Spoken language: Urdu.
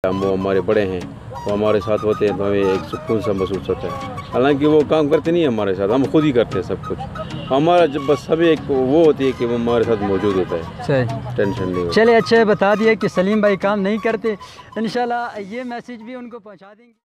وہ ہمارے بڑے ہیں، وہ ہمارے ساتھ ہوتے ہیں تو ہمیں ایک سکون سا محسوس ہوتا ہے. حالانکہ وہ کام کرتے نہیں ہیں ہمارے ساتھ، ہم خود ہی کرتے ہیں سب کچھ. ہمارا جب بس سب ایک وہ ہوتی ہے کہ وہ ہمارے ساتھ موجود ہوتا ہے. صحیح، ٹینشن نہیں ہوتی. چلے اچھا بتا دیا کہ سلیم بھائی کام نہیں کرتے. انشاءاللہ یہ میسیج بھی ان کو پہنچا دیں گے.